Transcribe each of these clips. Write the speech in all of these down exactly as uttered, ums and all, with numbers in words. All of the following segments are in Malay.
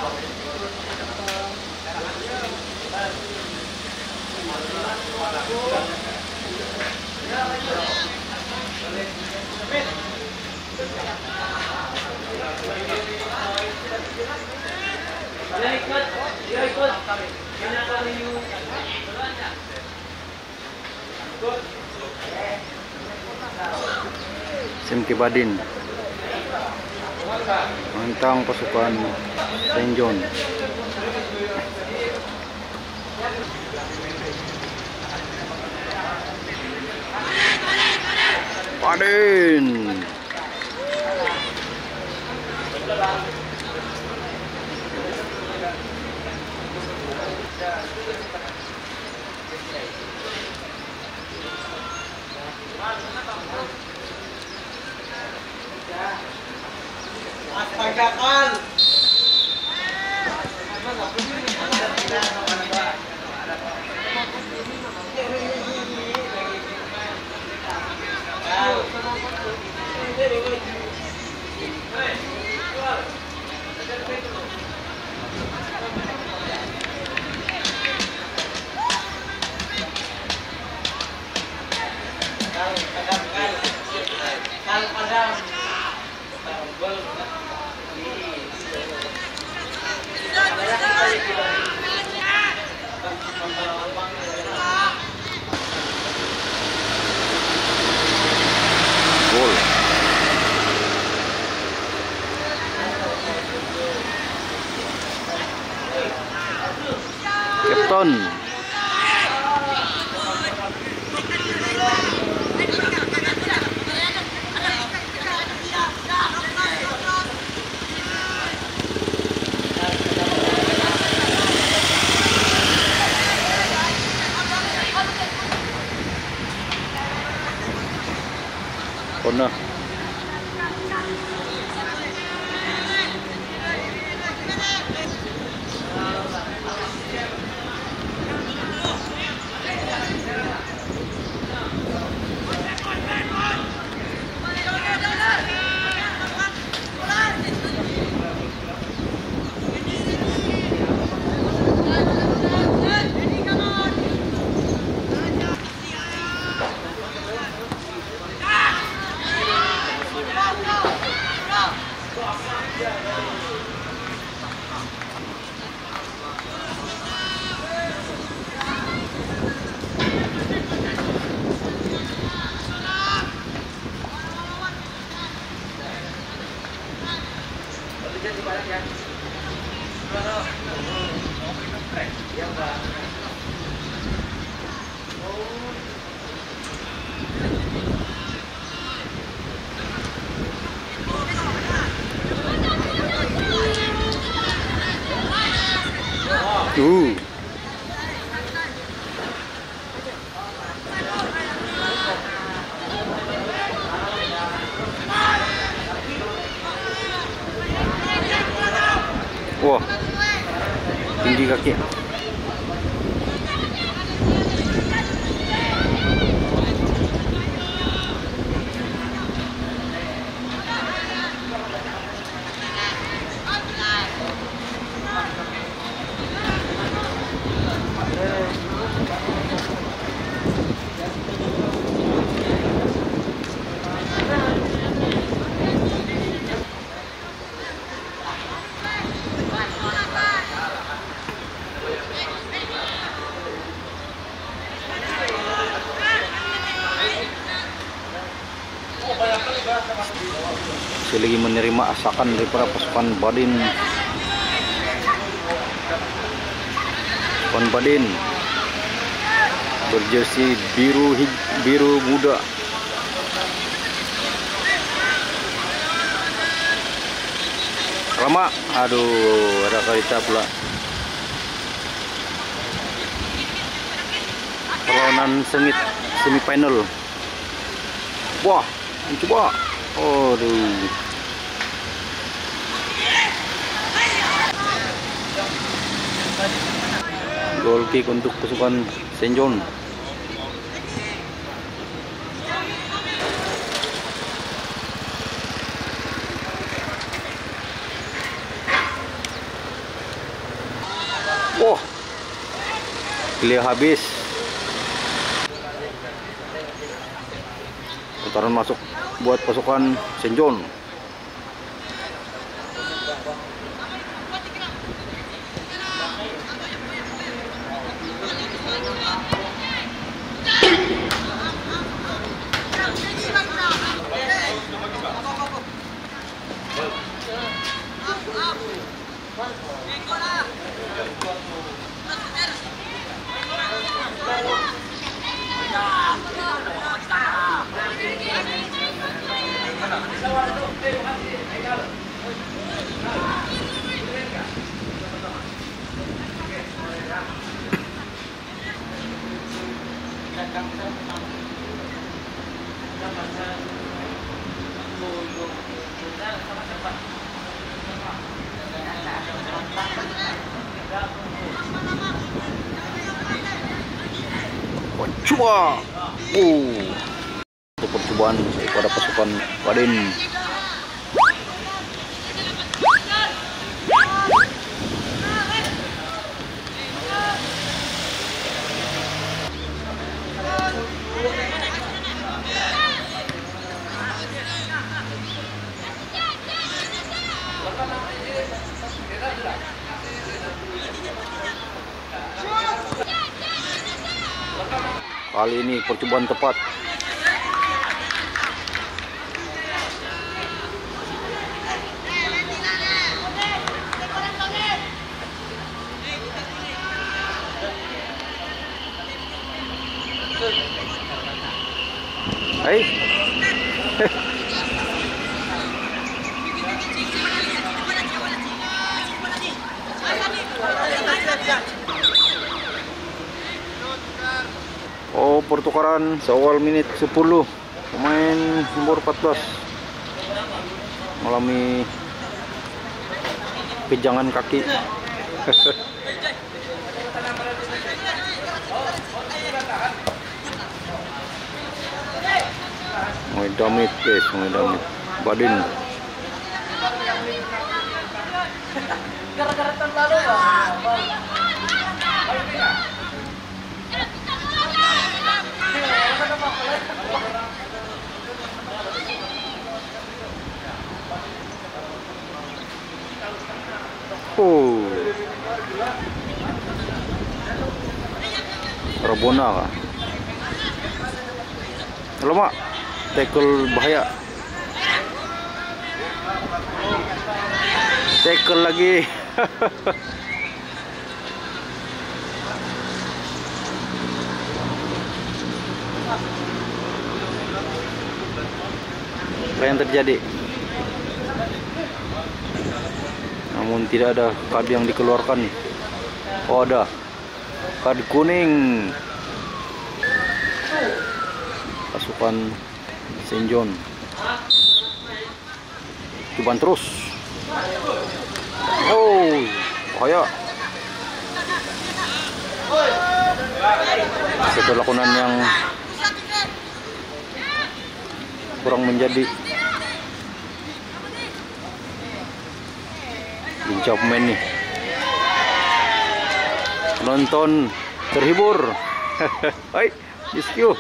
Simki Badin menentang pasukan Saint John. Badin Pagkakan. gol. Captain corner. Uh. Wah, tinggi kaki. Saya lagi menerima asakan daripada pasukan Badin. Pasukan Badin berjersey biru biru muda. Lama, aduh, ada kereta pula. Perlawanan sengit semifinal. Wah, coba. Aduh. Goal kick untuk pasukan Saint John. Clear habis. Putaran masuk buat pasukan Saint John. Coba, uh, untuk percobaan pada pasukan Raden. Kali ini percobaan tepat. Hai. Oh, pertukaran seawal menit sepuluh. Pemain nomor empat belas mengalami kejangan kaki. Mau damit guys, mau damit. Badin. Oh, Rabona kah? Alamak, tackle bahaya. Tackle lagi. Apa yang terjadi? Namun tidak ada kartu yang dikeluarkan. Oh, ada kartu kuning. Pasukan Saint John. Cobaan terus. Oh, bahaya. Satu lakonan yang kurang menjadi. Lincah pemain nih. Penonton terhibur. Hai, rescue.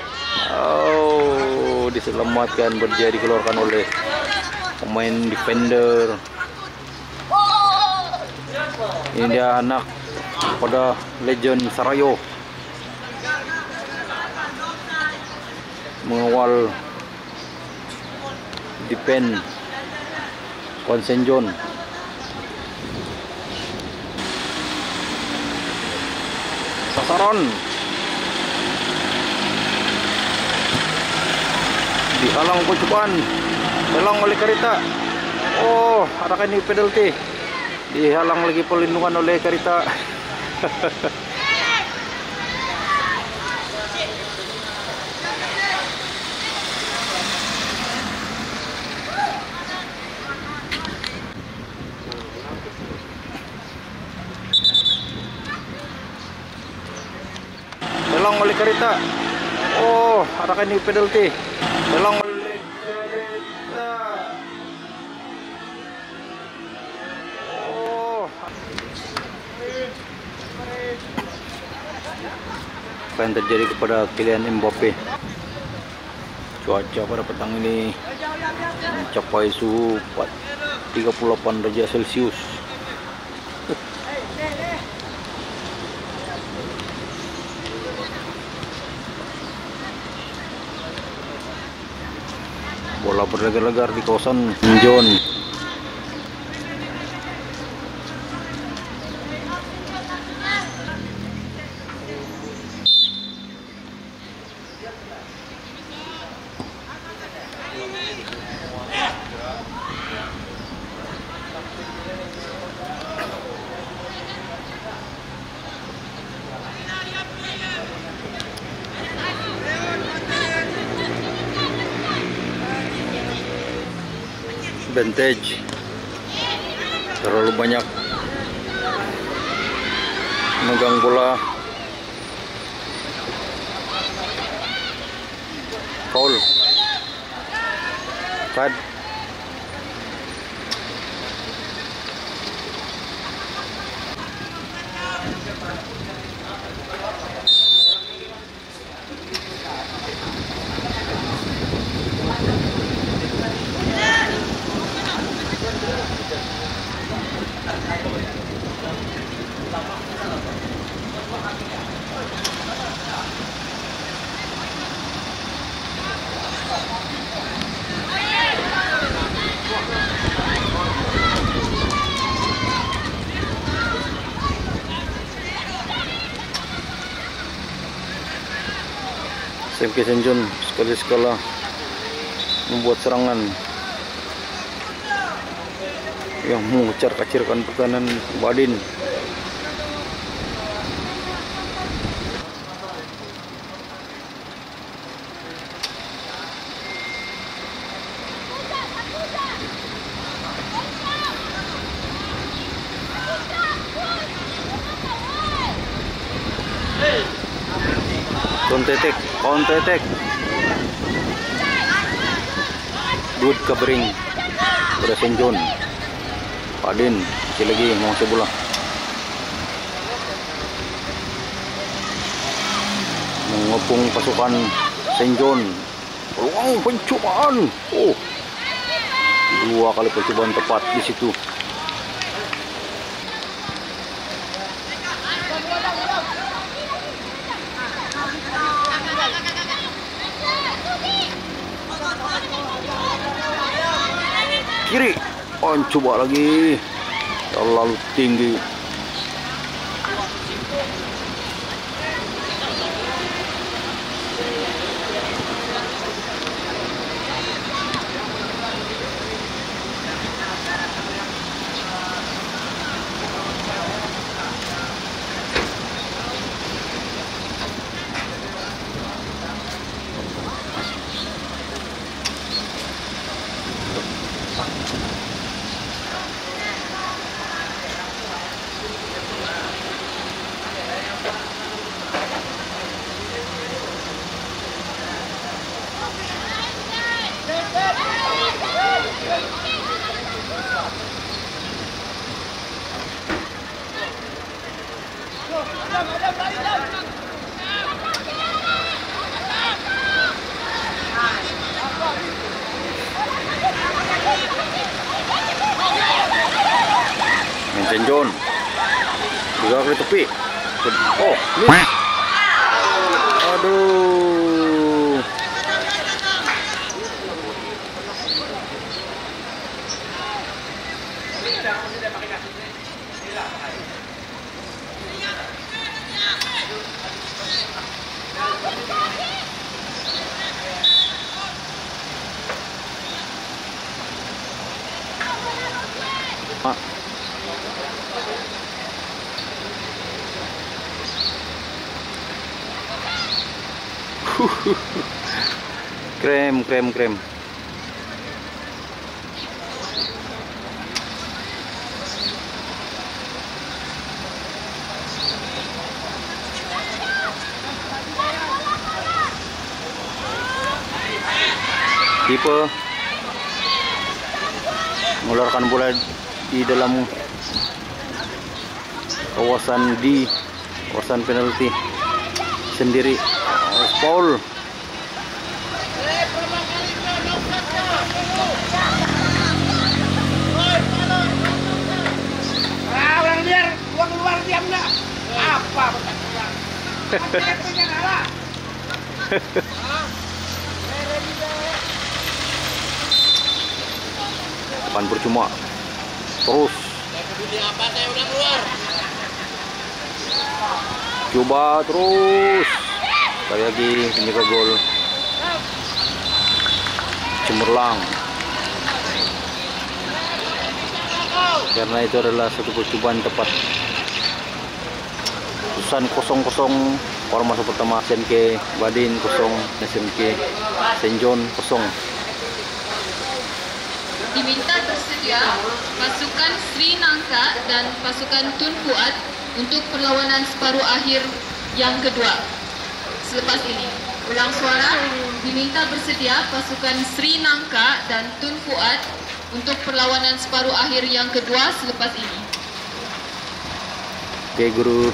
Oh, diselamatkan, berjaya dikeluarkan oleh pemain defender. Ini dia anak pada legend Sarayo. Mengawal defend Saint John. Sasaran dihalang percobaan, dihalang oleh Karita. Oh, arahkan ini penalti. Dihalang lagi perlindungan oleh Karita. Dihalang oleh Karita. Oh, arahkan ini penalti. Dihalang oleh apa yang terjadi kepada Kylian Mbappe. Cuaca pada petang ini mencapai suhu tiga puluh delapan derajat Celcius. Bola berlegar-legar di kawasan John. Vintage terlalu banyak megang bola, foul, kad. Semke Senjon sekali-sekala membuat serangan yang mengucar-kacirkan pertahanan Badin. Kontetek, kontetek. Good covering pada Senjon. Padin masih lagi menguasai bola. Mengepung pasukan Senjon. Peluang pencobaan. Oh, dua kali percobaan tepat di situ. Kiri, oh, coba lagi, terlalu tinggi. Senjon juga ke tepi. Oh, ini. Aduh. Ah. Krem, krem, krem. Tipe mengeluarkan bola di dalam kawasan di kawasan penalti. sendiri. Oh, foul. Ah, orang liar, gua keluar diam enggak? Apa? Depan percuma. Terus. Apa saya udah keluar? Coba terus. Sekali lagi penjaga gol. Cemerlang. Karena itu adalah satu percobaan tepat. Susan kosong kosong. Orang masuk pertama S M K Badin kosong, S M K Saint John kosong. Diminta bersedia pasukan Sri Nangka dan pasukan Tun Fuad untuk perlawanan separuh akhir yang kedua. Selepas ini, ulang suara, diminta bersedia pasukan Sri Nangka dan Tun Fuad untuk perlawanan separuh akhir yang kedua selepas ini. Oke, guru.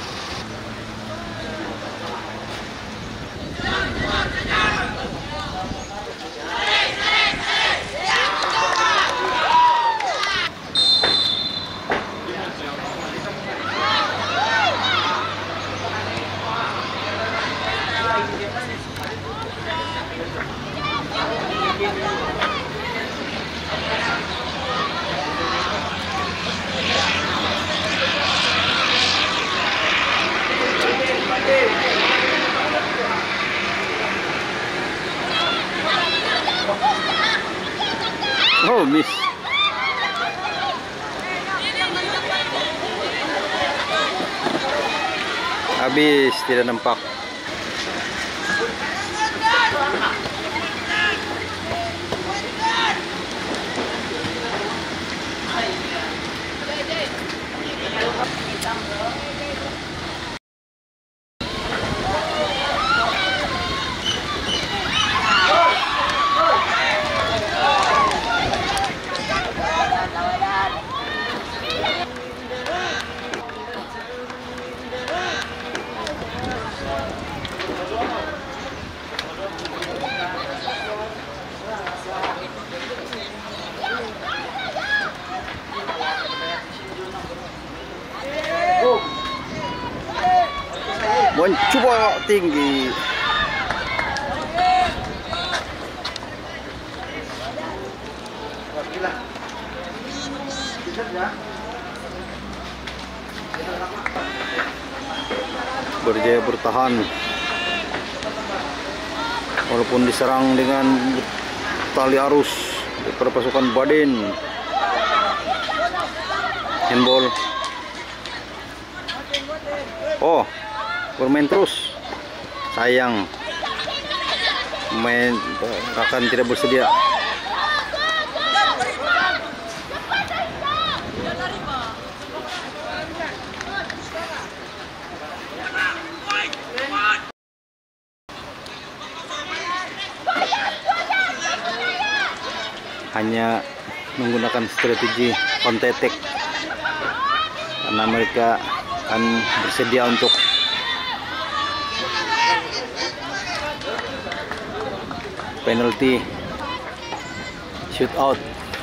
Oh, miss. Habis, tidak nampak. Mencoba tinggi. Berjaya bertahan walaupun diserang dengan tali arus dari pasukan Badin. Handball. Oh, bermain terus. Sayang, main akan tidak bersedia. Hanya menggunakan strategi counter attack karena mereka akan bersedia untuk penalti shoot out.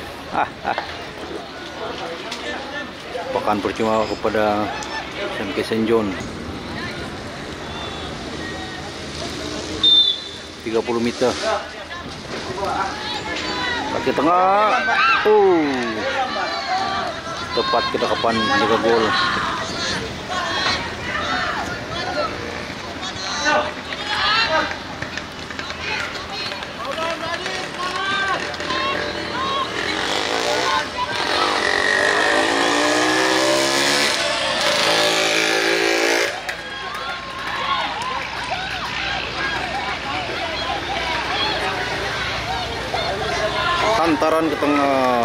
Bahkan percuma kepada S M K Saint John. tiga puluh meter kaki tengah. Uh, tepat ketangkapan jaga gol. Hantaran ke tengah.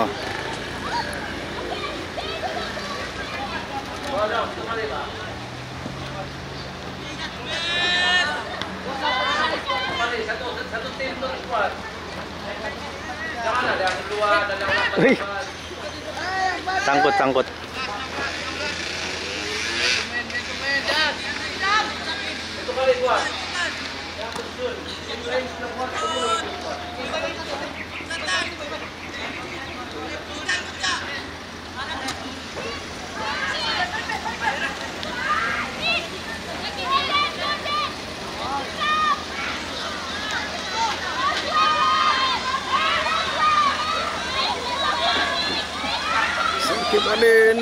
Wih, sangkut sangkut. Itu kali kuat. Sakit Badin.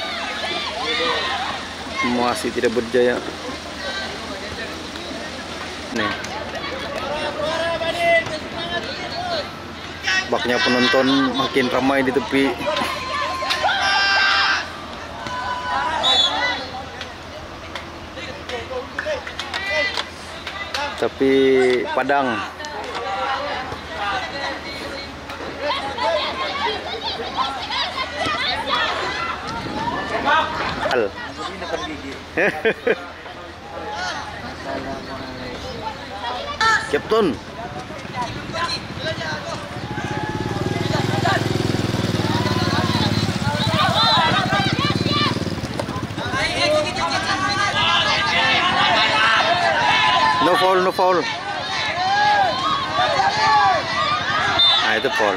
Masih tidak berjaya. Nih. Baknya penonton makin ramai di tepi. Tapi padang. Al. Captain. No foul, no foul. Ah, itu foul.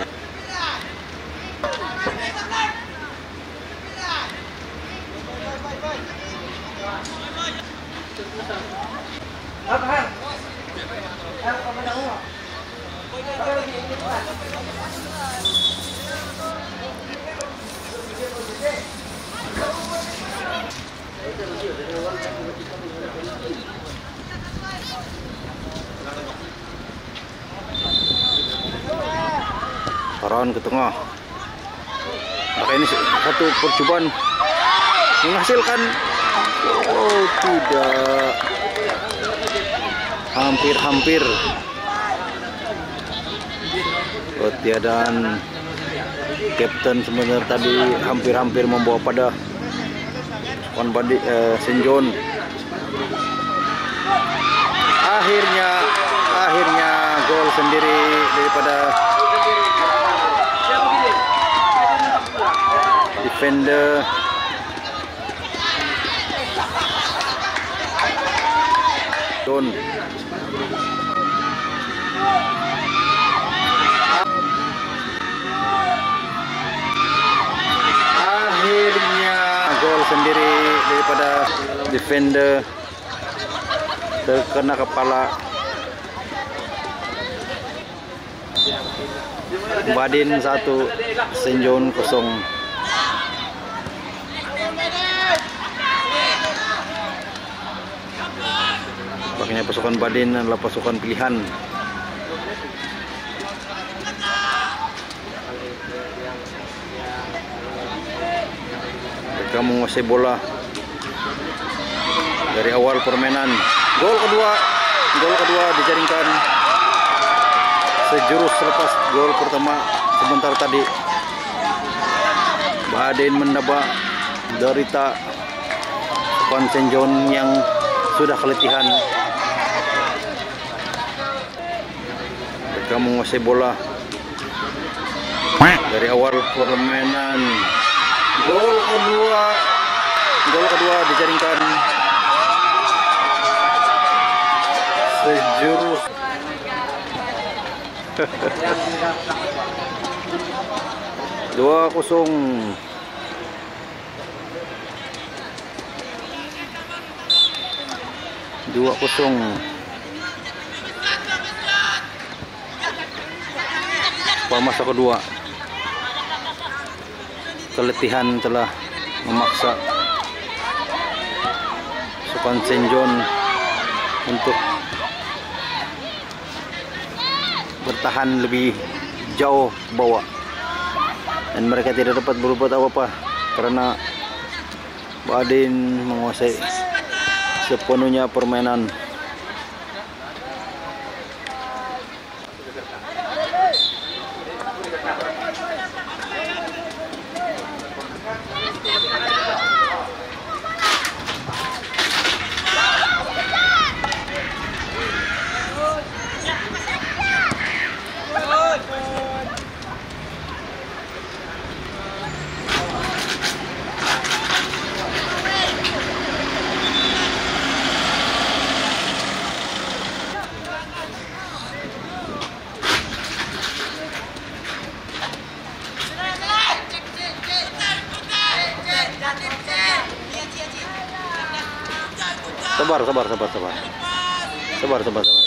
Paran ke tengah. Maka ini satu percobaan menghasilkan. Oh, tidak. Hampir-hampir. Ketiadaan Kapten sebenarnya tadi hampir-hampir membawa pada Wan Badi eh, Senjon. Akhirnya, akhirnya gol sendiri daripada defender Don. Akhirnya gol sendiri daripada defender, terkena kepala. Badin satu, Senjon kosong. Makanya pasukan Badin adalah pasukan pilihan. Mereka menguasai bola dari awal permainan. Gol kedua, gol kedua dijaringkan sejurus selepas gol pertama sebentar tadi. Badin mendapat derita pasukan Senjon yang sudah keletihan. Mereka menguasai bola dari awal permainan. Gol kedua, gol kedua dijaringkan sejurus. Dua kosong. Dua kosong. Pada masa kedua, keletihan telah memaksa pasukan Senjon untuk bertahan lebih jauh bawah, dan mereka tidak dapat berbuat apa-apa karena Badin menguasai sepenuhnya permainan. Sabar, sabar, sabar, sabar. Sabar, sabar, sabar.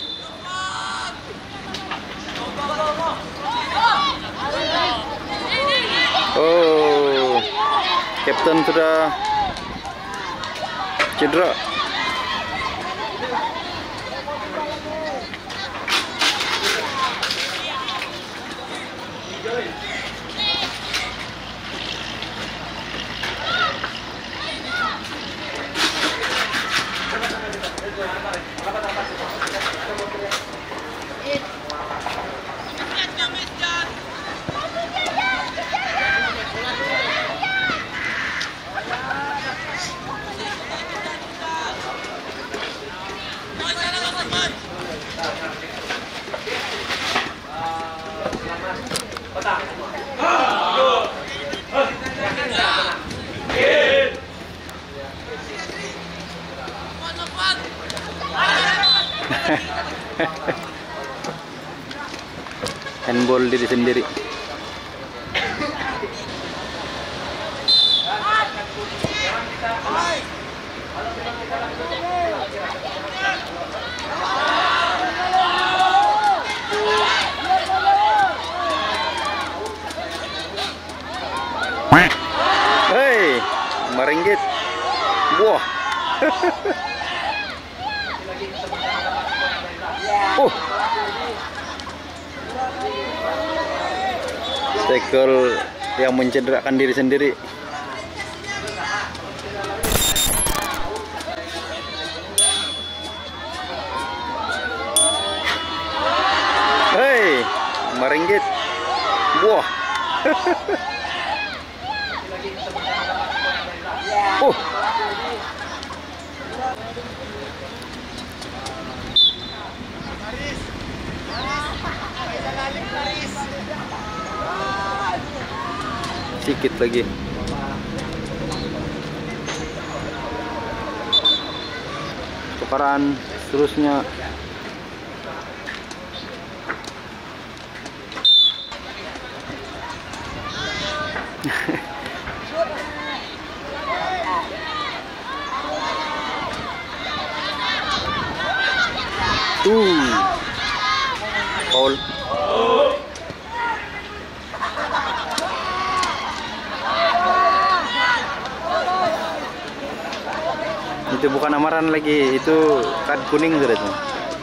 Oh, Kapten sudah cedera. Handball diri sendiri. Hei, maringgit. Buah. Oh. Tackle yang mencederakan diri sendiri. Hei, maringgit. Buah. Oh. Sedikit lagi. Tukaran seterusnya. Tuh. Foul. Itu bukan amaran lagi, itu kad kuning sudah itu.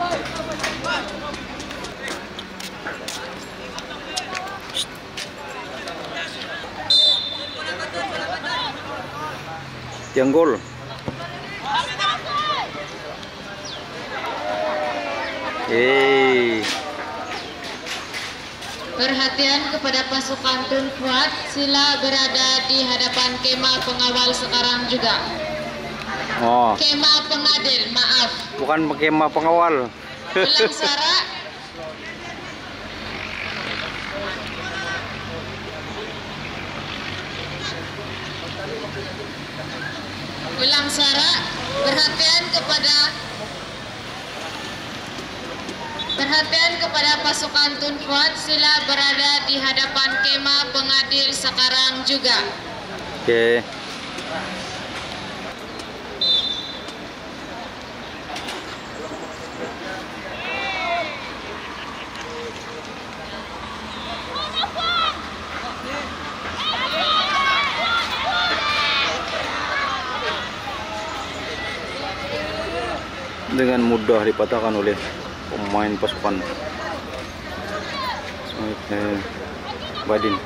Yang gol. Hey. Perhatian kepada pasukan Tun Fuad, sila berada di hadapan kemah pengawal sekarang juga. Oh. Kemah pengadil, maaf. Bukan kemah pengawal. Ulang suara. Ulang suara. Perhatian kepada Perhatian kepada pasukan Tun Fuad, sila berada di hadapan kemah pengadil sekarang juga. Oke. Okay. Dengan mudah dipatahkan oleh pemain pasukan eh, Badin.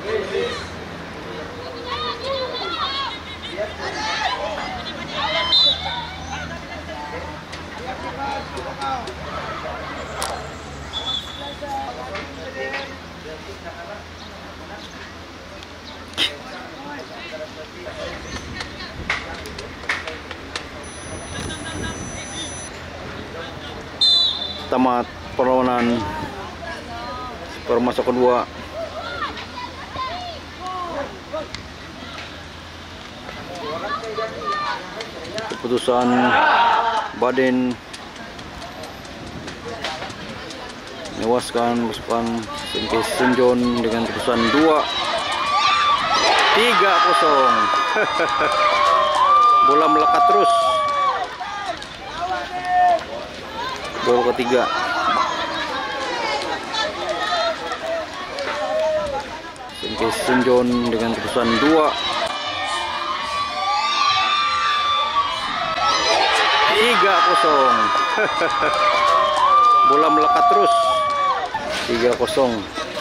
Tamat perlawanan permasuk kedua. Keputusan Badin menewaskan pasukan Sengkes Senjon dengan keputusan dua tiga kosong. Bola melekat terus. gol ketiga. Singkis Sunjon dengan keputusan dua. tiga kosong. Bola melekat terus. tiga kosong.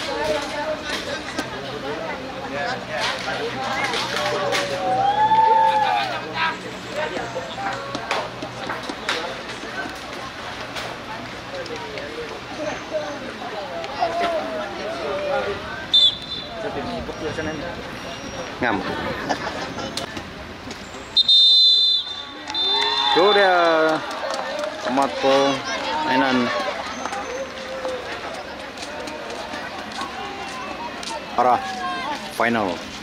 Ngam. Sudah tamat permainan. Arah final.